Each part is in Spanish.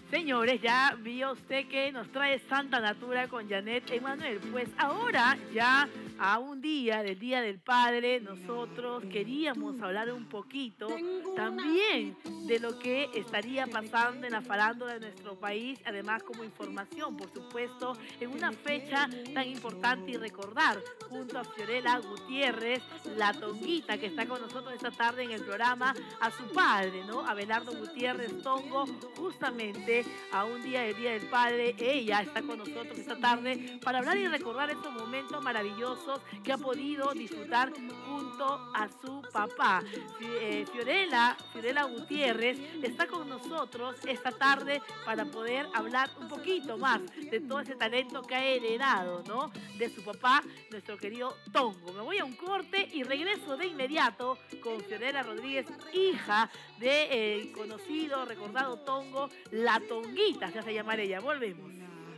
Señores, ya vio usted que nos trae Santa Natura con Janet Emanuel. Pues ahora, ya a un día del Día del Padre, nosotros queríamos hablar un poquito también de lo que estaría pasando en la farándula de nuestro país, además como información, por supuesto, en una fecha tan importante y recordar junto a Fiorella Gutiérrez, la tonguita que está con nosotros esta tarde en el programa, a su padre, ¿no? Abelardo Gutiérrez Tongo, justamente a un día del Día del Padre. Ella está con nosotros esta tarde para hablar y recordar estos momentos maravillosos que ha podido disfrutar junto a su papá. Fiorella Gutiérrez está con nosotros esta tarde para poder hablar un poquito más de todo ese talento que ha heredado, ¿no? De su papá, nuestro querido Tongo. Me voy a un corte y regreso de inmediato con Fiorella Rodríguez, hija de conocido, recordado Tongo, la Tonguita se hace llamar ella. Volvemos.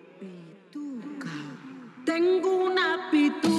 Tengo una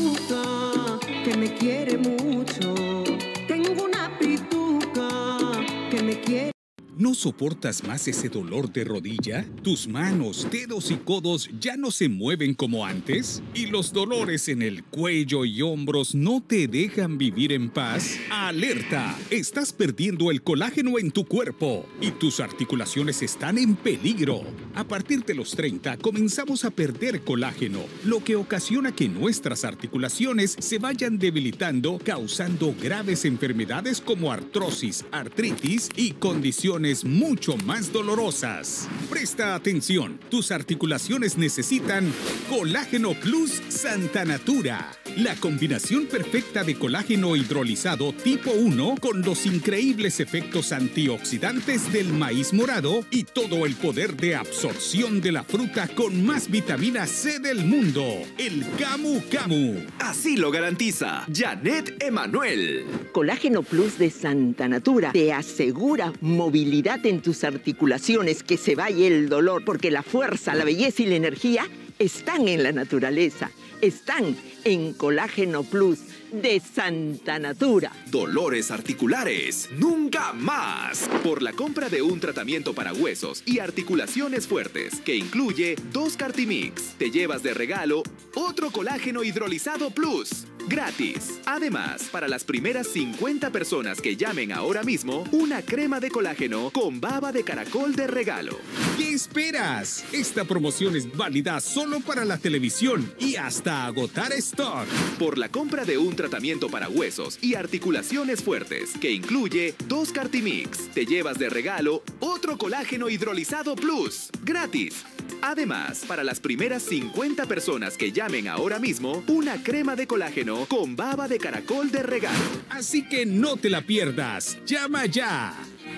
pituca que me quiere mucho. Tengo una pituca que me quiere. ¿No soportas más ese dolor de rodilla? ¿Tus manos, dedos y codos ya no se mueven como antes? ¿Y los dolores en el cuello y hombros no te dejan vivir en paz? ¡Alerta! Estás perdiendo el colágeno en tu cuerpo y tus articulaciones están en peligro. A partir de los 30 comenzamos a perder colágeno, lo que ocasiona que nuestras articulaciones se vayan debilitando, causando graves enfermedades como artrosis, artritis y condiciones mucho más dolorosas. Presta atención, tus articulaciones necesitan Colágeno Plus Santa Natura. La combinación perfecta de colágeno hidrolizado tipo 1 con los increíbles efectos antioxidantes del maíz morado y todo el poder de absorción de la fruta con más vitamina C del mundo, el Camu Camu. Así lo garantiza Janet Emanuel. Colágeno Plus de Santa Natura te asegura movilidad en tus articulaciones, que se vaya el dolor, porque la fuerza, la belleza y la energía están en la naturaleza, están en Colágeno Plus de Santa Natura. Dolores articulares, nunca más. Por la compra de un tratamiento para huesos y articulaciones fuertes que incluye 2 Cartimix, te llevas de regalo otro Colágeno Hidrolizado Plus, gratis. Además, para las primeras 50 personas que llamen ahora mismo, una crema de colágeno con baba de caracol de regalo. ¿Qué esperas? Esta promoción es válida solo para la televisión y hasta agotar stock. Por la compra de un tratamiento para huesos y articulaciones fuertes que incluye 2 Cartimix, te llevas de regalo otro Colágeno Hidrolizado Plus, gratis. Además, para las primeras 50 personas que llamen ahora mismo, una crema de colágeno con baba de caracol de regalo. Así que no te la pierdas. ¡Llama ya!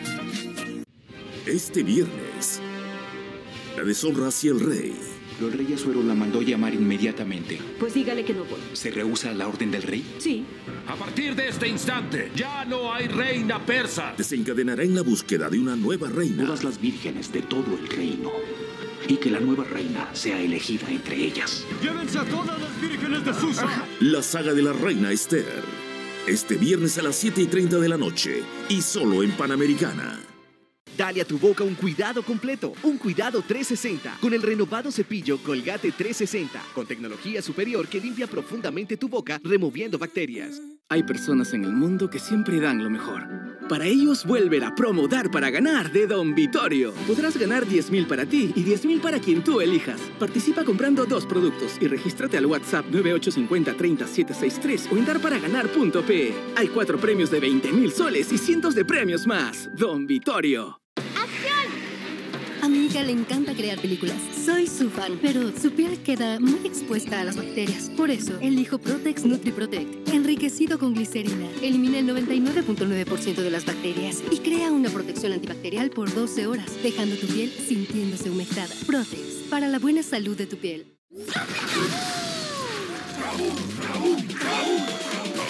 Este viernes, la deshonra hacia el rey. El rey Asuero la mandó llamar inmediatamente. Pues dígale que no voy. ¿Se rehúsa a la orden del rey? Sí. A partir de este instante, ya no hay reina persa. Desencadenará en la búsqueda de una nueva reina. Todas las vírgenes de todo el reino. Y que la nueva reina sea elegida entre ellas. ¡Llévense a todas las vírgenes de Susa! La saga de la reina Esther. Este viernes a las 7:30 de la noche. Y solo en Panamericana. Dale a tu boca un cuidado completo, un cuidado 360, con el renovado cepillo Colgate 360, con tecnología superior que limpia profundamente tu boca, removiendo bacterias. Hay personas en el mundo que siempre dan lo mejor. Para ellos vuelve la promo Dar para Ganar de Don Vittorio. Podrás ganar 10.000 para ti y 10.000 para quien tú elijas. Participa comprando 2 productos y regístrate al WhatsApp 9850-30763 o en darparaganar.pe. Hay 4 premios de 20.000 soles y cientos de premios más. Don Vittorio. A mi hija le encanta crear películas. Soy su fan, pero su piel queda muy expuesta a las bacterias. Por eso, elijo Protex NutriProtect, enriquecido con glicerina. Elimina el 99.9% de las bacterias y crea una protección antibacterial por 12 horas, dejando tu piel sintiéndose humectada. Protex, para la buena salud de tu piel.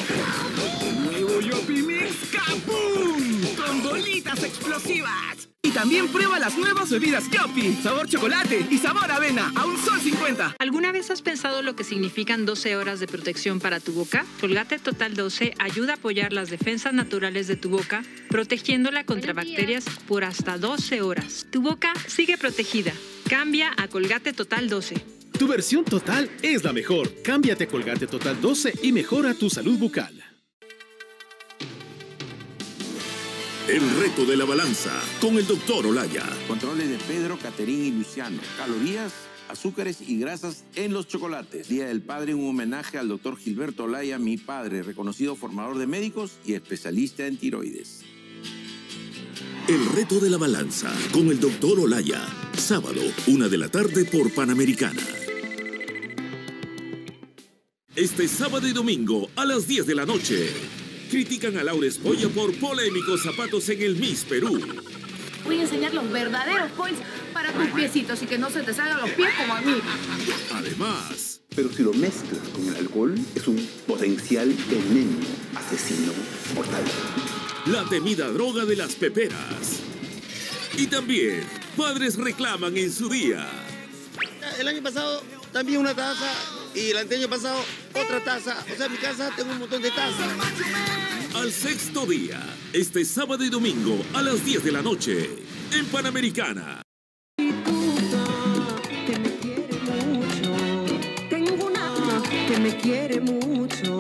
Nuevo Yopi Mix ¡Kabum! Con bolitas explosivas. Y Y también prueba las nuevas bebidas Yopi, sabor chocolate y sabor avena, a $1.50. ¿Alguna vez has pensado lo que significan 12 horas de protección para tu boca? Colgate Total 12 ayuda a apoyar las defensas naturales de tu boca, protegiéndola contra bacterias por hasta 12 horas. Tu boca sigue protegida. Cambia a Colgate Total 12. Tu versión total es la mejor. Cámbiate a Colgate Total 12 y mejora tu salud bucal. El reto de la balanza con el Dr. Olaya. Controles de Pedro, Caterín y Luciano. Calorías, azúcares y grasas en los chocolates. Día del Padre, un homenaje al Dr. Gilberto Olaya, mi padre, reconocido formador de médicos y especialista en tiroides. El reto de la balanza con el Dr. Olaya. Sábado, 1 de la tarde por Panamericana. Este sábado y domingo a las 10 de la noche. Critican a Laura Espolla por polémicos zapatos en el Miss Perú. Voy a enseñar los verdaderos points para tus piecitos y que no se te salgan los pies como a mí. Además... Pero si lo mezclas con el alcohol, es un potencial veneno asesino mortal. La temida droga de las peperas. Y también, padres reclaman en su día. El año pasado también una taza y el anteaño pasado otra taza. O sea, en mi casa tengo un montón de tazas. Al sexto día, este sábado y domingo a las 10 de la noche, en Panamericana. Que me quiere mucho. Tengo una que me quiere mucho.